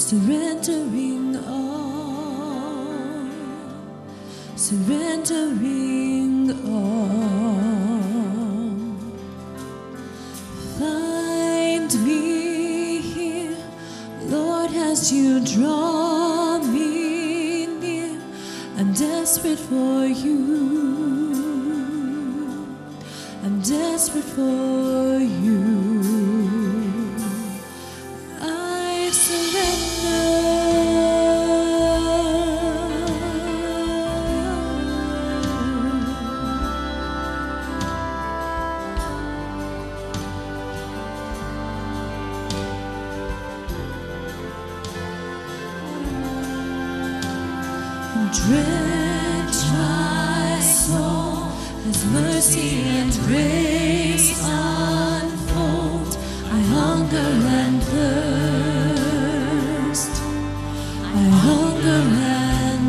surrendering all, surrendering all. Find me here, Lord, as you draw me near. I'm desperate for you. I'm desperate for you. I surrender. Drench my soul as mercy and grace unfold. I hunger and thirst. I hunger and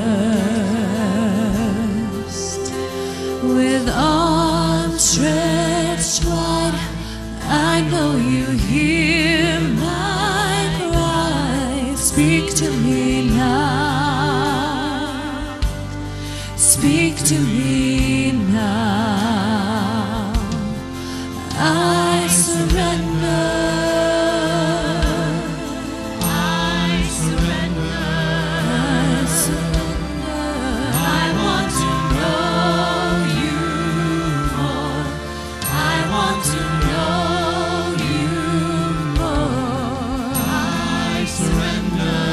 thirst. With arms stretched wide, I know you hear my cry. Speak to me now. Speak to me now. I surrender. I surrender. I surrender. I want to know you more. I want to know you more. I surrender.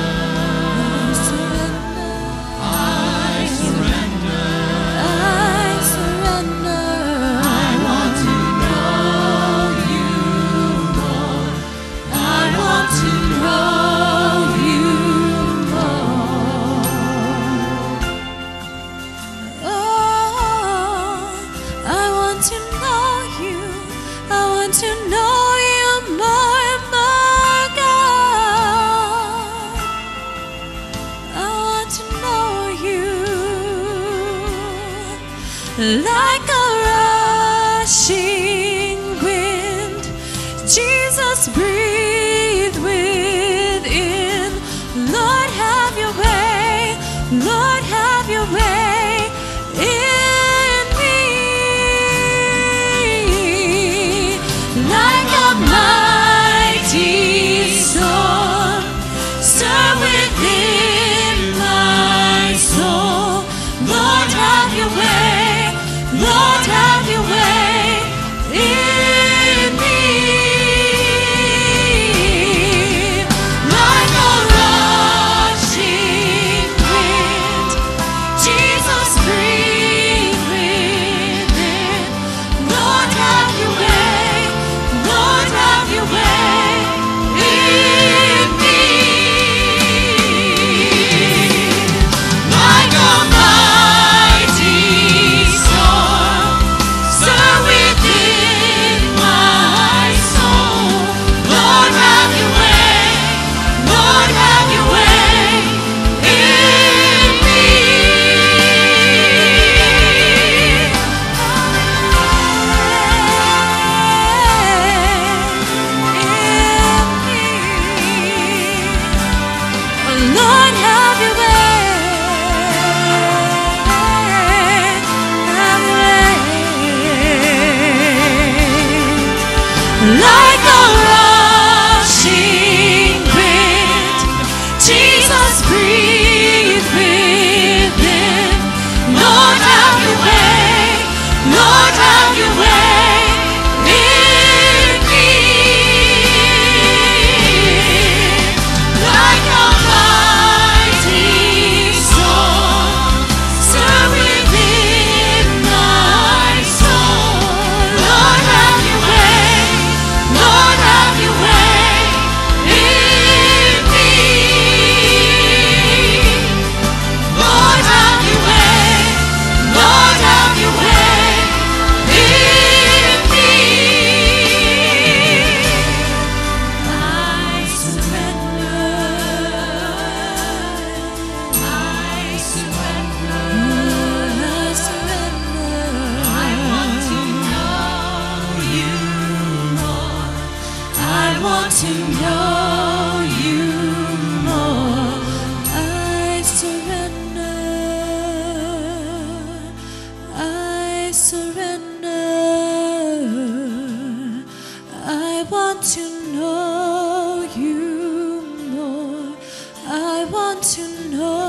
Like a rushing wind, Jesus, breathe within. Lord, have your way. Lord, have your way in me. Like a mighty storm, stir within my soul. Lord, have your way. Lord, have your way in me. Like a rushing wind, Jesus, breathe within. Lord, have your way. Lord, have your way in me. Like a like a rushing wind, Jesus, breathe within. Lord, have your way. Lord, have your way in me. Like a mighty storm, stir within my soul. Lord, have your way. Lord, have your way in me. Lord, have your way. Lord, have your way in me. I surrender. I surrender. I surrender. I want to know you more. I want to know you surrender. I want to know you more. I want to know